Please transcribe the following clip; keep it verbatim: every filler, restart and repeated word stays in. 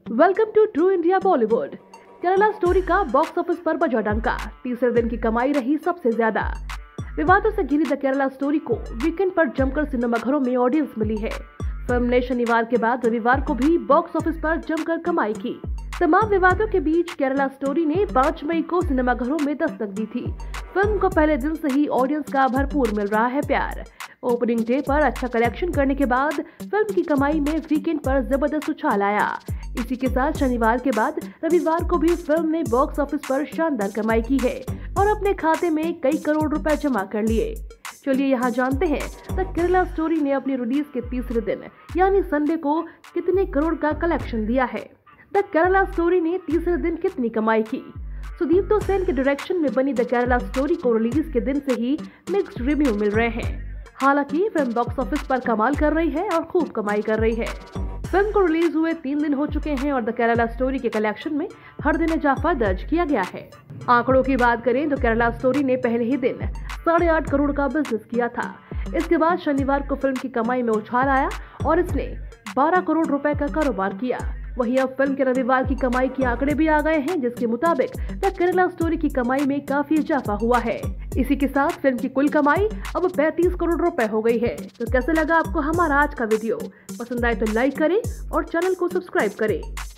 Welcome to true India Bollywood. Kerala story का box office पर बजा डंका, तीसरे दिन की कमाई रही सबसे ज्यादा। विवादों से घिरी द केरला स्टोरी को वीकेंड पर जमकर सिनेमाघरों में ऑडियंस मिली है। फिल्म ने शनिवार के बाद रविवार को भी बॉक्स ऑफिस पर जमकर कमाई की। तमाम विवादों के बीच केरला स्टोरी ने पाँच मई को सिनेमाघरों में दस्तक दी थी। फिल्म को पहले दिन से ही ऑडियंस का भरपूर मिल रहा है प्यार। ओपनिंग डे पर अच्छा कलेक्शन करने के बाद फिल्म की कमाई में वीकेंड पर जबरदस्त उछाल आया। इसी के साथ शनिवार के बाद रविवार को भी फिल्म ने बॉक्स ऑफिस पर शानदार कमाई की है और अपने खाते में कई करोड़ रुपए जमा कर लिए। चलिए यहाँ जानते हैं द केरला स्टोरी ने अपनी रिलीज के तीसरे दिन यानी संडे को कितने करोड़ का कलेक्शन दिया है। द केरला स्टोरी ने तीसरे दिन कितनी कमाई की। सुदीप्तो सेन के डायरेक्शन में बनी द केरला स्टोरी को रिलीज के दिन से ही मिक्स्ड रिव्यू मिल रहे हैं। हालांकि फिल्म बॉक्स ऑफिस पर कमाल कर रही है और खूब कमाई कर रही है। फिल्म को रिलीज हुए तीन दिन हो चुके हैं और द केरला स्टोरी के कलेक्शन में हर दिन इजाफा दर्ज किया गया है। आंकड़ों की बात करें तो केरला स्टोरी ने पहले ही दिन साढ़े आठ करोड़ का बिजनेस किया था। इसके बाद शनिवार को फिल्म की कमाई में उछाल आया और इसने बारह करोड़ रुपए का कारोबार किया। वहीं अब फिल्म के रविवार की कमाई के आंकड़े भी आ गए हैं, जिसके मुताबिक द केरला स्टोरी की कमाई में काफी इजाफा हुआ है। इसी के साथ फिल्म की कुल कमाई अब पैंतीस करोड़ रुपए हो गई है। तो कैसे लगा आपको हमारा आज का वीडियो? पसंद आए तो लाइक करें और चैनल को सब्सक्राइब करें।